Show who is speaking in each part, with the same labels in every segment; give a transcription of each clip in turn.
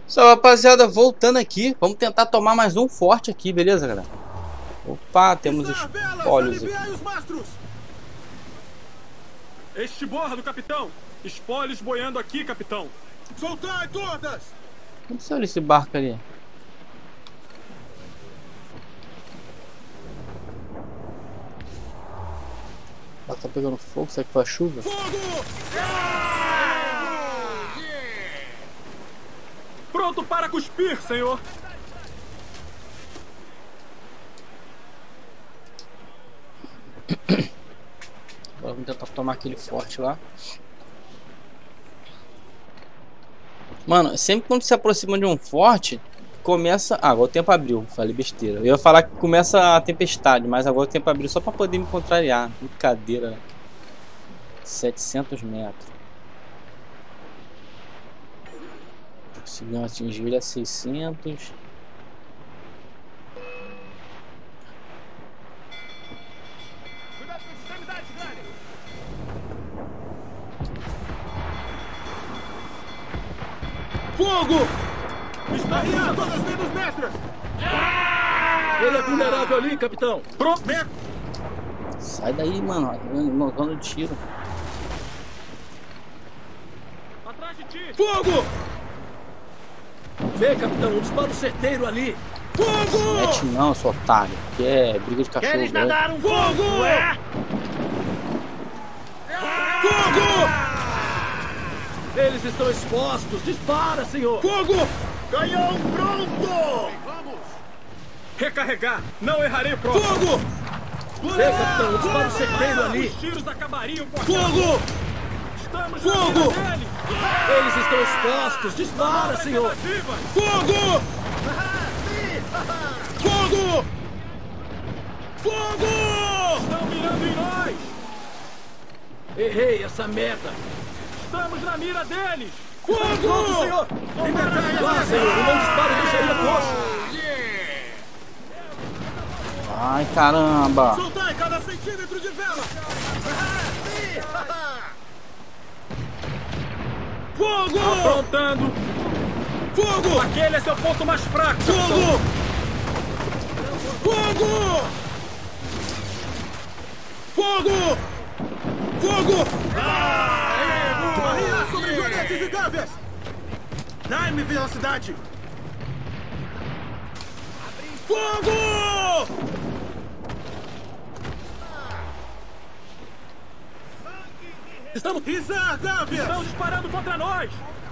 Speaker 1: Só, rapaziada, voltando aqui, vamos tentar tomar mais um forte aqui, beleza, galera? Opa, temos espólios aqui.
Speaker 2: Este bordo, capitão! Espólios boiando aqui, capitão!
Speaker 3: Soltai todas!
Speaker 1: Onde saiu esse barco ali? O barco tá pegando fogo, será que foi a chuva?
Speaker 3: Fogo!
Speaker 2: Pronto para cuspir, senhor!
Speaker 1: Agora vamos tentar tomar aquele forte lá. Mano, sempre quando se aproxima de um forte, começa... Ah, agora o tempo abriu, falei besteira. Eu ia falar que começa a tempestade, mas agora o tempo abriu só pra poder me contrariar. Brincadeira. 700 metros. Conseguimos atingir ele a 600.
Speaker 3: Fogo! Está rindo todas as menos mestras!
Speaker 4: Ele é vulnerável ali, capitão.
Speaker 2: Pronto!
Speaker 1: Sai daí, mano. Mandando tiro.
Speaker 2: Atrás de ti!
Speaker 3: Fogo!
Speaker 4: Vê, capitão, um disparo certeiro ali.
Speaker 3: Fogo!
Speaker 1: Mete não, seu otário. Que é briga de cachorro.
Speaker 4: Queres
Speaker 1: velho.
Speaker 4: nadar um
Speaker 3: Fogo!
Speaker 4: pouco, é?
Speaker 3: Fogo!
Speaker 4: Eles estão expostos. Dispara, senhor.
Speaker 3: Fogo!
Speaker 4: Canhão pronto!
Speaker 2: Recarregar! Não errarei o próximo!
Speaker 3: Fogo!
Speaker 4: Vê, capitão, um disparo certeiro ali.
Speaker 2: Os tiros acabariam com aquela...
Speaker 3: Fogo!
Speaker 2: Estamos
Speaker 3: Fogo!
Speaker 2: na mira dele!
Speaker 4: Eles estão expostos. Dispara, senhor.
Speaker 2: Alternativa!
Speaker 3: Fogo! Fogo! Fogo!
Speaker 2: Estão mirando em nós!
Speaker 4: Errei essa merda.
Speaker 2: Estamos na mira deles!
Speaker 3: Fogo!
Speaker 4: Senhor. Vá, senhor. Um bom disparo deixaria coxo.
Speaker 1: Ai, caramba.
Speaker 3: Soltai cada centímetro de vela! Fogo!
Speaker 2: Aprontando!
Speaker 3: Fogo!
Speaker 2: Aquele é seu ponto mais fraco!
Speaker 3: Fogo! Fogo! Fogo! Fogo! Barreira sobre joanetes e gavias! Dá-me velocidade! Fogo!
Speaker 4: Estamos...
Speaker 3: Izar, gavias!
Speaker 2: Estão disparando contra nós!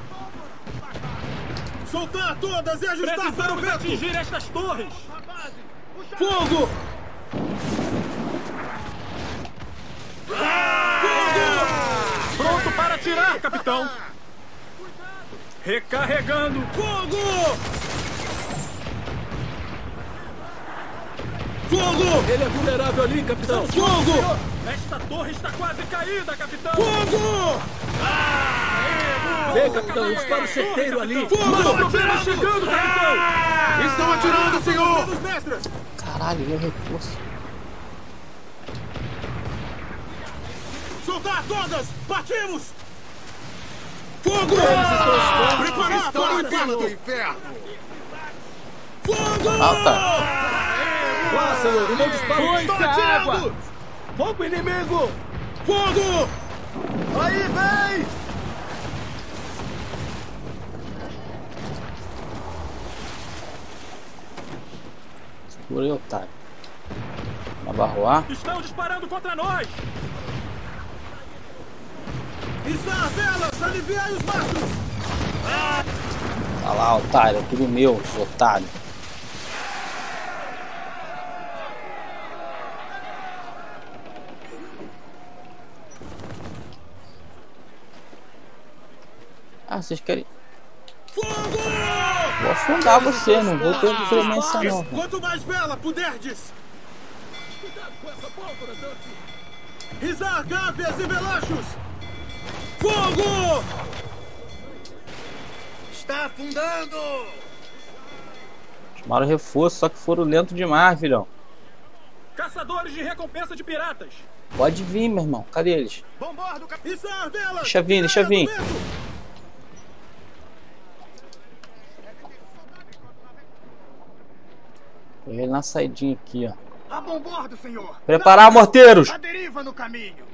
Speaker 3: Soltar todas e ajustar para o
Speaker 2: Precisamos
Speaker 3: vento!
Speaker 2: atingir estas torres!
Speaker 3: Fogo! Fogo!
Speaker 2: Pronto para atirar, capitão! Recarregando!
Speaker 3: Fogo! Fogo!
Speaker 4: Ele é vulnerável ali, capitão.
Speaker 3: Fogo!
Speaker 2: Esta torre está quase caída, capitão!
Speaker 3: Fogo!
Speaker 4: Vê, capitão, um disparo certeiro ali.
Speaker 3: Fogo!
Speaker 2: Problema chegando, capitão!
Speaker 3: Estão atirando, senhor! Mestras!
Speaker 1: Caralho, ele é reforço.
Speaker 3: Soltar todas! Partimos! Fogo! Preparar para o impacto do inferno! Fogo!
Speaker 1: Ah, tá.
Speaker 4: Vá, senhor, um bom disparo.
Speaker 3: Estão atirando!
Speaker 4: Fogo inimigo.
Speaker 3: Fogo!
Speaker 4: Aí, vem!
Speaker 1: Segura aí, otário. Na barroar.
Speaker 2: Estão disparando contra nós!
Speaker 3: Izar, velas! Aliviai os mastros!
Speaker 1: Olha lá, otário. É tudo meu, seu otário. Ah, vocês querem...
Speaker 3: Fogo!
Speaker 1: Vou afundar você, não vou ter clemência não.
Speaker 3: Quanto mais vela puderdes!
Speaker 4: Cuidado com essa pólvora, Duffy.
Speaker 3: Izar, gavias e velachos! Fogo! Está afundando!
Speaker 1: Chamaram reforço, só que foram lento demais, filhão.
Speaker 2: Caçadores de recompensa de piratas!
Speaker 1: Pode vir, meu irmão. Cadê eles?
Speaker 3: Bombardo, Izar, velas!
Speaker 1: Deixa vir, deixa vir. Peguei ele na saidinha aqui, ó.
Speaker 3: A bom bordo, senhor.
Speaker 1: Preparar, morteiros!
Speaker 3: A deriva no caminho.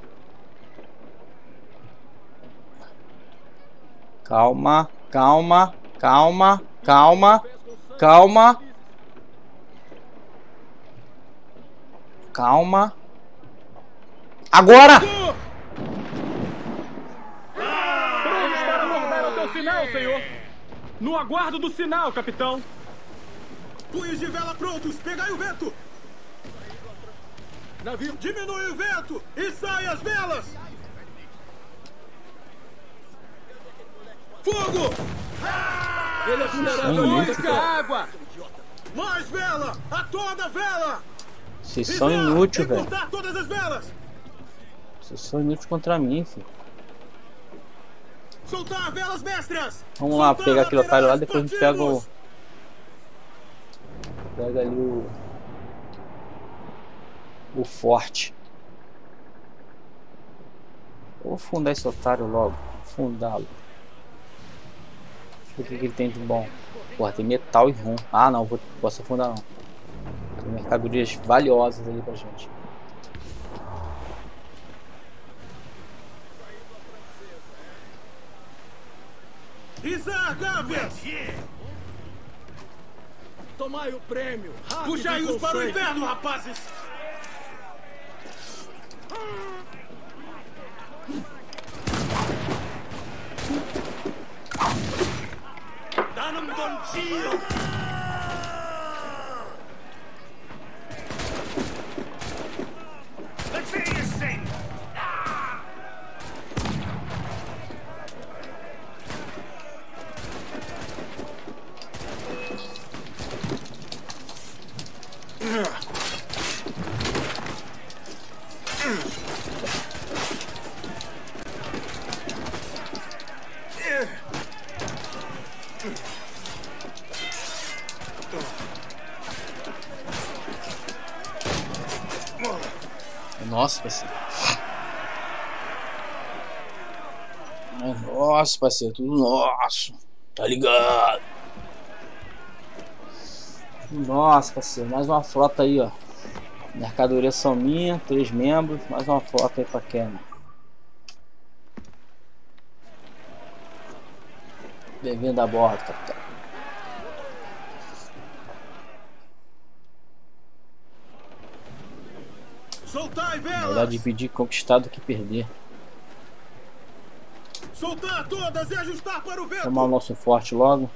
Speaker 1: Calma, calma, calma, calma, calma. Calma. Agora!
Speaker 2: Prontos para abordar até o sinal, senhor. No aguardo do sinal, capitão.
Speaker 3: Punhos de vela prontos. Pegai o vento. Navio, diminui o vento e sai as velas. Fogo!
Speaker 4: Ele é vulnerável à água.
Speaker 3: Mais vela! A toda vela!
Speaker 1: Vocês são inúteis, velho.
Speaker 3: Cortar todas as velas!
Speaker 1: Vocês são inúteis contra mim, filho.
Speaker 3: Soltar velas mestras!
Speaker 1: Vamos lá,
Speaker 3: Soltar
Speaker 1: pegar aquele otário lá,
Speaker 3: laterais
Speaker 1: depois a gente pega o...
Speaker 3: partidos!
Speaker 1: Pega ali o forte. Eu vou fundar esse otário logo. Fundá-lo. Deixa eu ver o que ele tem de bom. Porra, tem metal e rum. Ah, não, posso afundar não. Tem mercadorias valiosas ali pra gente.
Speaker 3: Isar Gávea!
Speaker 4: Tomai o prêmio.
Speaker 3: Puxai-os para o inferno, rapazes! Dá-me um tiro! Let's see you sing!
Speaker 1: Nossa, parceiro. Nossa, parceiro, tudo nosso. Tá ligado? Nossa, parceiro, mais uma frota aí, ó. Mercadoria são minha, 3 membros, mais uma frota aí pra Cameron. Bem-vindo a bordo, capitão.
Speaker 3: Soltai velas!
Speaker 1: Melhor dividir e conquistar do que perder.
Speaker 3: Soltar todas e ajustar para o vento!
Speaker 1: Tomar o nosso forte logo.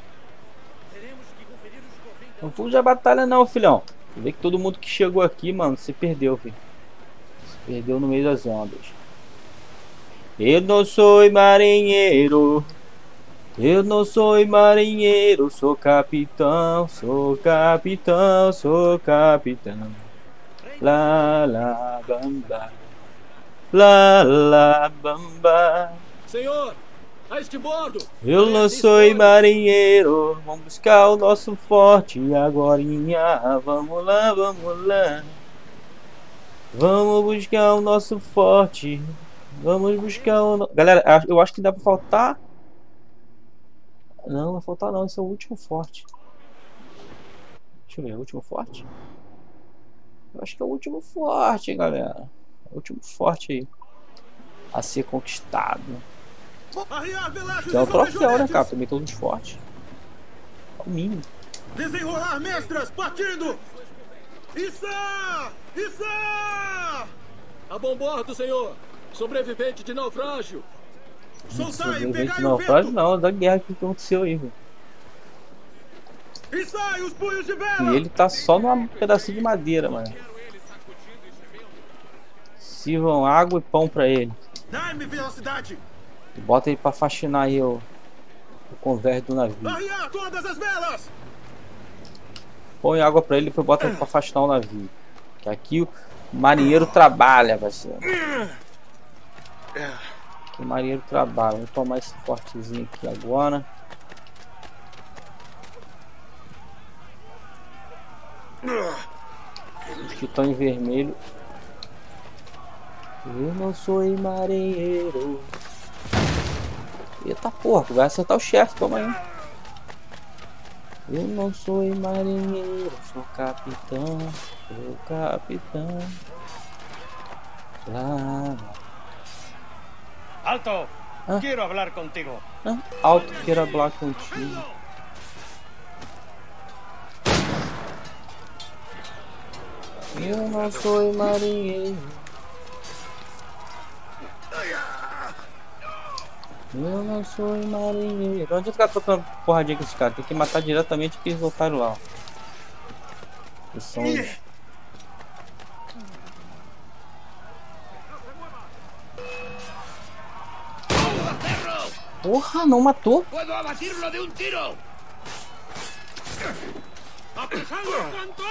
Speaker 1: Não fuja a batalha não, filhão. Vê que todo mundo que chegou aqui, mano, você perdeu, filho. Você perdeu no meio das ondas. Eu não sou marinheiro. Eu não sou marinheiro. Sou capitão, sou capitão, sou capitão. La la bamba. La la bamba.
Speaker 4: Senhor, a este bordo.
Speaker 1: Eu não sou marinheiro. Vamos buscar o nosso forte agorinha. Vamos lá, vamos lá. Vamos buscar o nosso forte. Vamos buscar o... Galera, eu acho que dá pra faltar. Não, vai faltar não. Esse é o último forte. Deixa eu ver, o último forte? Eu acho que é o último forte, galera. O último forte aí a ser conquistado. Tem um troféu, né, cara? Também todos fortes. É o mínimo.
Speaker 3: Desenrolar mestras, partindo! Issa! Issa!
Speaker 4: A bom bordo, senhor. Sobrevivente de naufrágio.
Speaker 3: Soltai e
Speaker 1: Sobrevivente
Speaker 3: pegai
Speaker 1: de
Speaker 3: o
Speaker 1: naufrágio
Speaker 3: vento!
Speaker 1: não, da guerra que aconteceu aí, velho.
Speaker 3: Issa! Os punhos de vela!
Speaker 1: E ele tá só num pedacinho de madeira, mano. Sirvam água e pão pra ele.
Speaker 3: Dai-me velocidade!
Speaker 1: E bota ele pra faxinar aí o convés do navio.
Speaker 3: Arriar todas as velas!
Speaker 1: Põe água pra ele e depois bota ele pra faxinar o navio. Que aqui o marinheiro trabalha, parceiro. Aqui o marinheiro trabalha. Vamos tomar esse fortezinho aqui agora. Os que estão em vermelho. Eu não sou marinheiro. Eita porra, vai acertar o chefe, toma aí. Eu não sou marinheiro, sou capitão. Sou capitão. Lá.
Speaker 5: ¡Alto!
Speaker 1: Ah.
Speaker 5: Quiero hablar contigo.
Speaker 1: Ah, alto, quero falar contigo. Eu não sou marinheiro. Eu não sou marinheiro. Não adianta ficar trocando porradinha com esses caras. Tem que matar diretamente aqueles otários lá. Ó. Eles são... Porra, não matou.
Speaker 3: ¡Puedo abatirlo de un tiro! ¡Apresado cuanto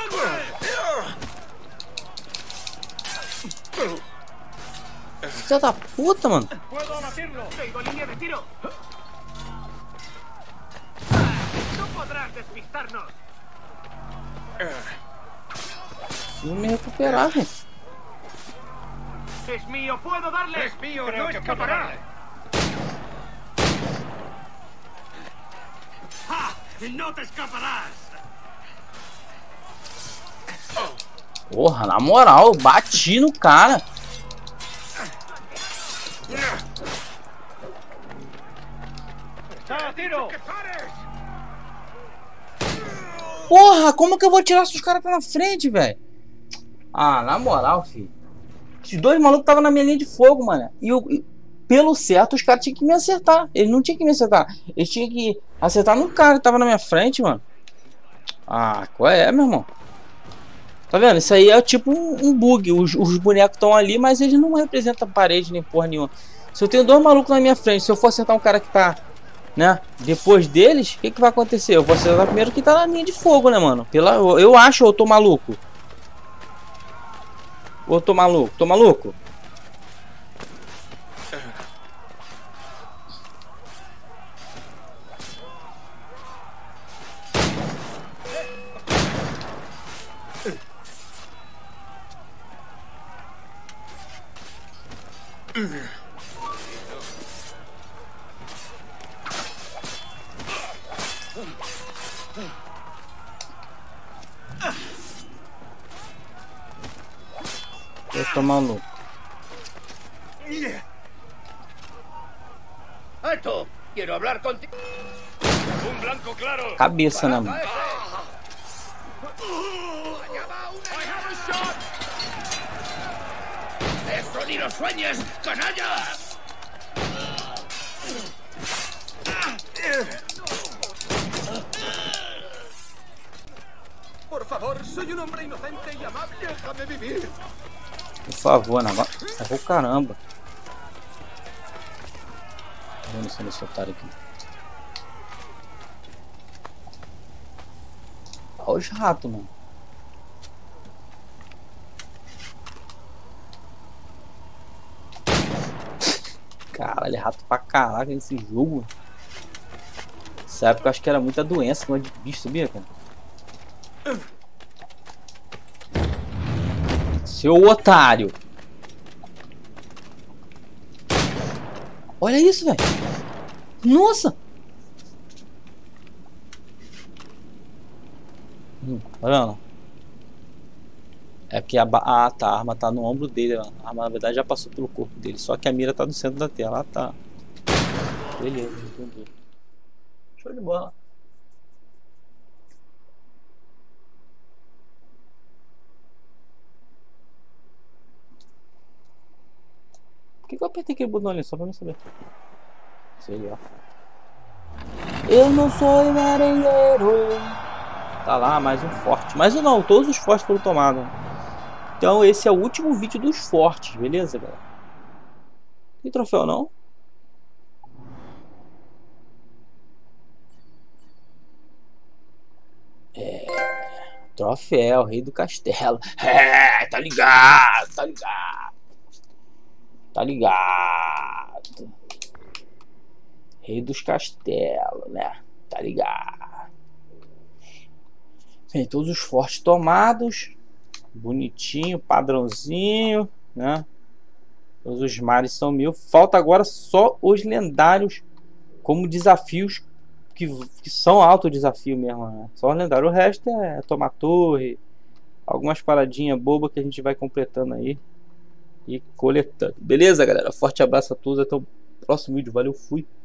Speaker 3: antes!
Speaker 1: Filha da puta, mano.
Speaker 5: ¡Puedo abatirlo!
Speaker 3: ¡Tengo línea de tiro! ¡No podrás despistarnos!
Speaker 1: Preciso me recuperar, gente.
Speaker 3: ¡Es mío! ¡Puedo darle!
Speaker 5: ¡Es mío!
Speaker 3: Creo
Speaker 5: ¡No
Speaker 3: que
Speaker 5: escapará!
Speaker 3: puedo darle. ¡Ja! ¡No te escaparás!
Speaker 1: Porra, na moral, bati no cara.
Speaker 5: ¡Está a tiro!
Speaker 3: ¡Que pares!
Speaker 1: Porra, como que eu vou tirar se os caras estão na frente, velho? Ah, na moral, filho. Os dois malucos estavam na minha linha de fogo, mano. Pelo certo, os caras tinham que me acertar. Eles não tinham que me acertar. Eles tinham que acertar no cara que tava na minha frente, mano. Ah, qual é, meu irmão? Tá vendo? Isso aí é tipo um bug. Os bonecos estão ali, mas eles não representam parede nem porra nenhuma. Se eu tenho dois malucos na minha frente, se eu for acertar um cara que tá, né, depois deles, o que vai acontecer? Eu vou acertar primeiro que tá na linha de fogo, né, mano? Eu acho, ou eu tô maluco? Ou eu tô maluco? Tô maluco? Eu tô maluco.
Speaker 3: ¡Alto! ¡Quiero hablar contigo!
Speaker 5: ¡Un blanco claro!
Speaker 1: Cabeça, né, mano?
Speaker 3: ¡Allá va una! ¡Eso ni lo sueñes, canalla!
Speaker 4: Por favor, soy un hombre inocente y amable. Déjame vivir.
Speaker 1: Por favor, Navarro. Errou caramba. Vamos ver esse otário aqui. Olha os ratos, mano. Caralho, é rato pra caraca nesse jogo. Nessa época eu acho que era muita doença, não é de bicho, sabia, cara? Seu otário. Olha isso, velho. Nossa. Olha lá. É que a arma tá no ombro dele. A arma, na verdade, já passou pelo corpo dele. Só que a mira tá no centro da tela. Ah, tá. Beleza, entendi. Show de bola. Por que eu apertei aquele botão ali? Só pra não saber. Sei lá. Eu não sou marinheiro. Tá lá, mais um forte. Mas não, todos os fortes foram tomados. Então esse é o último vídeo dos fortes, beleza, galera? Tem troféu não? É... Troféu, rei do castelo. É, tá ligado, tá ligado. Tá ligado. Rei dos castelos, né? Tá ligado. Bem, todos os fortes tomados. Bonitinho, padrãozinho, né? Todos os mares são 1000. Falta agora só os lendários como desafios que são alto desafio mesmo, né? Só o lendário. O resto é tomar torre, algumas paradinhas bobas que a gente vai completando aí e coletando. Beleza, galera? Forte abraço a todos, até o próximo vídeo. Valeu, fui!